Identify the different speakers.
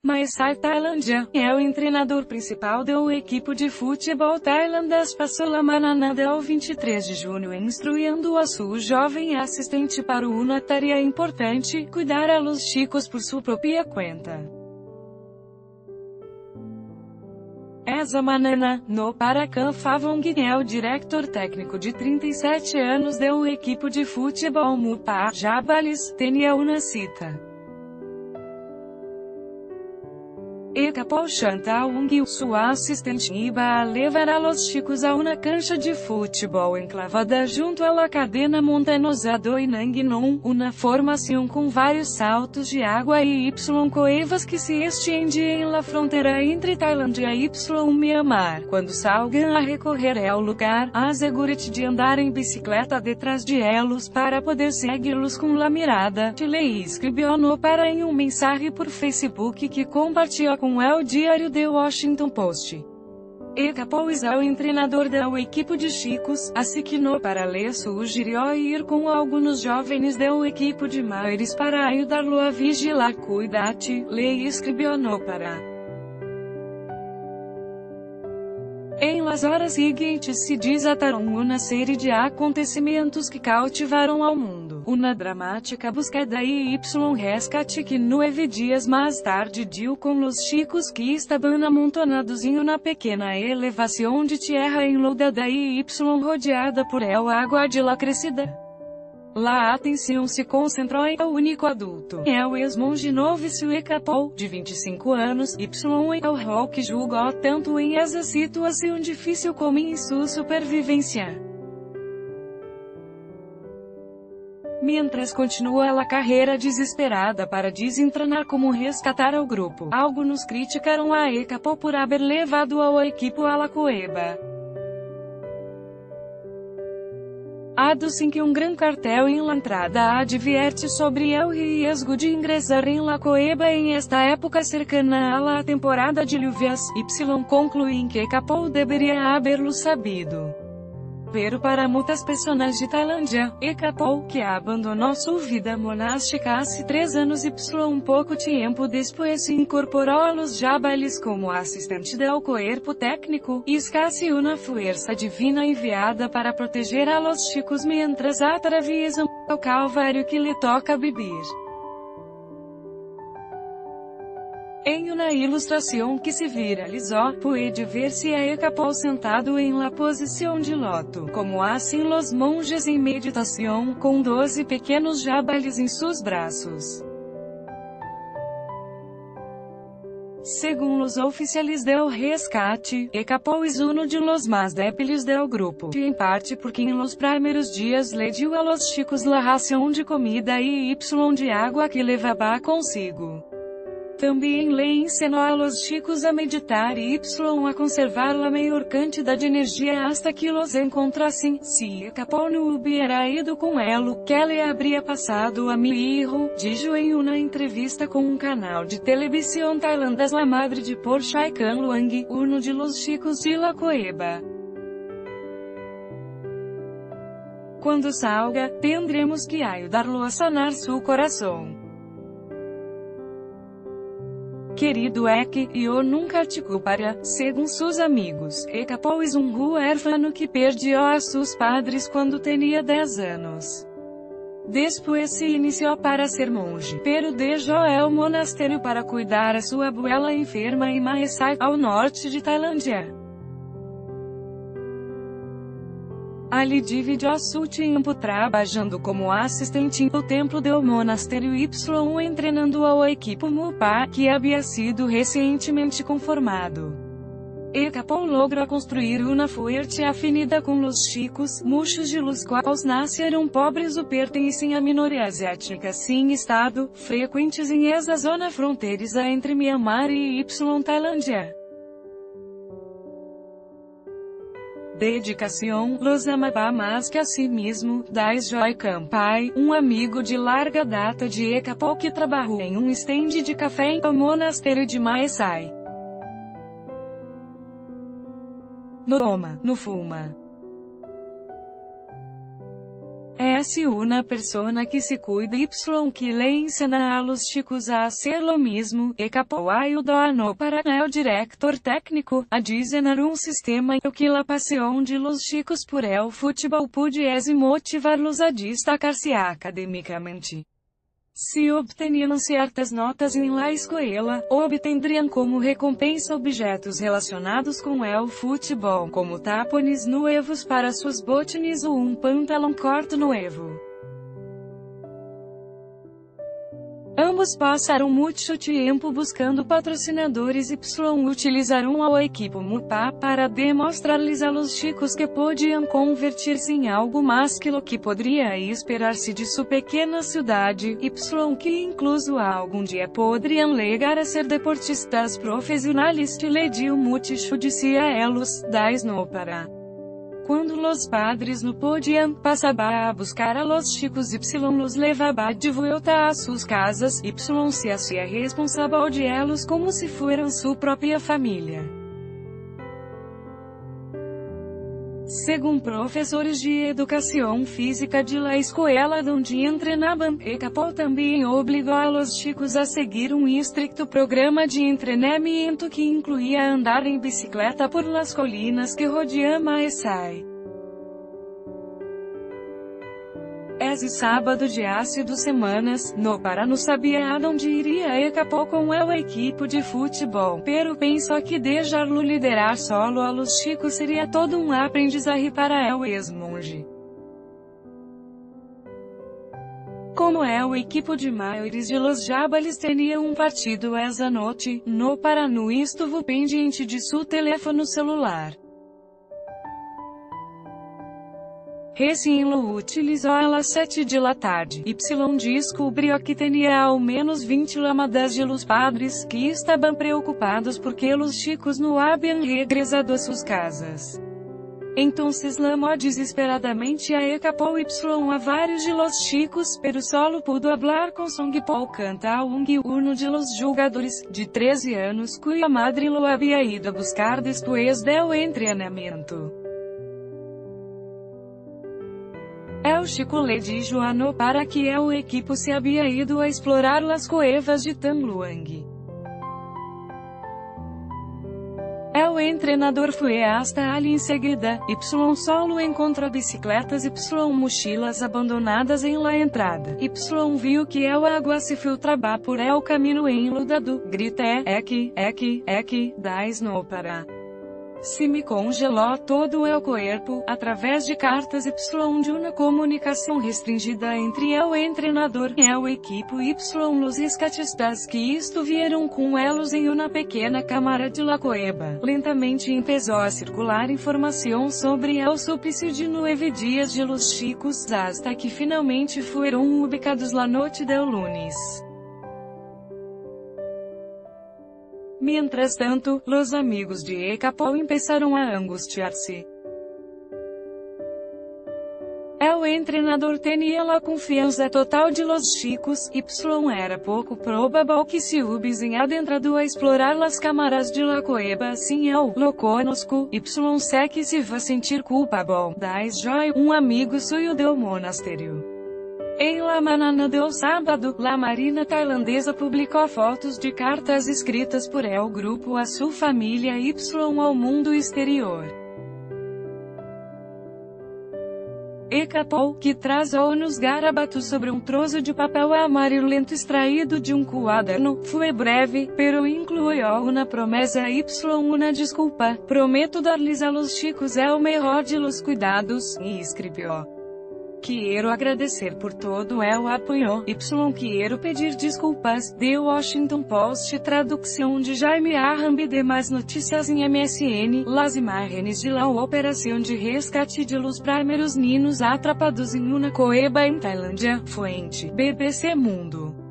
Speaker 1: Maesai Tailândia é o treinador principal da equipe de futebol tailandês Pasolamanana ao 23 de junho instruindo a sua jovem assistente para uma tarefa importante, cuidar a los chicos por sua própria conta. Essa manana, no Paracan Favong é o diretor técnico de 37 anos da equipe de futebol Mupa Jabalis, tinha uma cita. Ekapol Chantaung, sua assistente, iba a levar a los chicos a uma cancha de futebol enclavada junto à cadena montanhosa do Inangnon, uma formação com vários saltos de água e coevas que se estende em la fronteira entre Tailândia e Myanmar. Quando salgam a recorrer ao lugar, assegure-te de andar em bicicleta detrás de elos para poder segui-los com la mirada. Chile escreveu no para em mensagem por Facebook que compartilhou com o Diário The Washington Post. Ekapol é o treinador da equipe de chicos, assim que no para lhe sugeriu ir com alguns jovens da equipe de maiores para ajudá-lo a vigilar. Cuidate, lhe escreveu no para. Em las horas seguintes se desataram uma série de acontecimentos que cautivaram ao mundo. Uma dramática buscada e resgate que 9 dias mais tarde deu com os chicos que estavam amontonados em uma pequena elevação de terra enlodada e rodeada por água de la crescida. La atenção se concentrou em o único adulto. É o ex-monge novicio Ekapol, de 25 anos, e o rol que julgou tanto em essa situação difícil como em sua supervivência. Mientras continua a carreira desesperada para desentranar como resgatar o grupo, alguns criticaram a Ekapol por haver levado a equipe a la cueva. Sem que gran cartel em la entrada advierte sobre el riesgo de ingressar em la cueva em esta época cercana a la temporada de lluvias. Concluem que Ekapol deveria haberlo sabido. Pero para muitas pessoas de Tailândia, Ekapol, que abandonou sua vida monástica há 3 anos pouco tempo depois se incorporou a los Jabalis como assistente do corpo técnico, escassi uma força divina enviada para proteger a los chicos mientras atravessam o calvário que lhe toca beber. Em uma ilustração que se viralizou, pode ver-se a Ekapol sentado em la posição de loto, como assim los monges em meditação, com 12 pequenos jabalis em seus braços. Segundo os oficiais do resgate, Ekapol é um de los más débiles do grupo, em parte porque em los primeiros dias le dio a los chicos la ração de comida e de água que levava consigo. Também lhe ensinou a los chicos a meditar e a conservar a maior quantidade de energia hasta que los encontrassem. Se Ekapol não hubiera ido com elo, que le habría passado a mi hijo, dijo em uma entrevista com um canal de televisão tailandês. La madre de Porchai Kanluang, uno de los chicos de la cueva. Quando salga, tendremos que ayudarlo a sanar su coração. Querido Ek, eu nunca te culparia, segundo seus amigos. Ekapol é um huérfano que perdeu a seus padres quando tinha 10 anos. Depois se iniciou para ser monge, pero deixou el monastério para cuidar a sua abuela enferma em Maesai, ao norte de Tailândia. Ali dividiu seu tempo trabalhando como assistente no templo do monastério e treinando a equipe Mupa, que havia sido recentemente conformado. Ekapol logra construir uma forte afinidade com os chicos, muitos de los quais nasceram pobres ou pertencem a minorias étnicas sem estado, frequentes em essa zona fronteiriça entre Myanmar e Tailândia. Dedicação, los amava mais que a si mesmo. Dais Joy Kampai, um amigo de larga data de Ekapol que trabalhou em um stand de café em o monastério de Maesai. No toma, no fuma. Es una persona que se cuida y que le ensina a los chicos a hacer lo mismo, e capo ayudando para el director técnico a diseñar un sistema en que la pasión de los chicos por el fútbol pudiese motivarlos a destacar-se academicamente. Se obteniam certas notas em la escuela, obtendriam como recompensa objetos relacionados com el futebol, como tapones nuevos para suas botines ou pantalão corto novo. Ambos passaram muito tempo buscando patrocinadores y utilizaram a equipo MUPA para demonstrar-lhes a los chicos que podiam convertir-se em algo mais que lo que poderia esperar-se de sua pequena cidade, y que incluso algum dia poderiam llegar a ser deportistas profissionais. Le dio mucho disse a elos, das no para. Quando los padres no podiam, passava a buscar a los chicos y los levava de volta a suas casas, y se hacía responsável de elos como se fueran sua própria família. Segundo professores de educação física de la escuela donde entrenaban, e capo também obligou a los chicos a seguir um estricto programa de entrenamiento que incluía andar em bicicleta por las colinas que rodeam a Esai. Esse sábado de ácido semanas, no para não sabia aonde iria e capo com el equipo de futebol, pero pensou que deixar-lo liderar solo a los chicos seria todo um aprendizaje para el ex-monge. Como el equipo de maiores de los Jabalíes tinha um partido essa noite, no para não estuvo pendiente de seu teléfono celular. Recém lo utilizou às 7 da tarde. Y descobriu que tinha ao menos 20 llamadas de los padres, que estavam preocupados porque los chicos não haviam regresado a suas casas. Entonces llamó desesperadamente a Ecapol Y a vários de los chicos, pero solo pudo hablar com Song Paul Canta-Ung, uno de los jogadores, de 13 anos, cuya madre lo había ido a buscar después del entrenamiento. El chico le dijo a No para que el equipo se había ido a explorar las cuevas de Tamluang. El entrenador foi hasta ali em seguida, y solo encontrou bicicletas y mochilas abandonadas em la entrada. Y viu que el agua se filtraba por el caminho enlodado. Grita das no para. Se me congelou todo el corpo, através de cartas y de uma comunicação restringida entre el entrenador e el equipo y los rescatistas que estuvieron com elos em uma pequena cámara de la cueva. Lentamente empezó a circular informação sobre el suplicio de 9 dias de los chicos, hasta que finalmente foram ubicados la noite del lunes. Mientras tanto, los amigos de Ecapol empezaram a angustiar-se. El entrenador tinha la confiança total de los chicos, y era pouco provável que se hubiesen adentrado a explorar las cámaras de la cueva sin el lo conozco, y sé que se va sentir culpable, das Joy, amigo suyo del monasterio. Em la manhã do sábado, la Marina tailandesa publicou fotos de cartas escritas por el grupo a sua família y ao mundo exterior. Ecapol, que trazou nos garabatos sobre um troço de papel amarelento extraído de um quaderno, foi breve, pero incluiu uma promessa y uma desculpa. Prometo dar-lhes a los chicos el mejor de los cuidados, e escreveu. Quero agradecer por todo el apoio, quero pedir desculpas. The Washington Post, tradução de Jaime Arrambi. Demais notícias em MSN, las imágenes de la operação de rescate de los primeiros niños atrapados em uma cueva em Tailândia, fuente, BBC Mundo.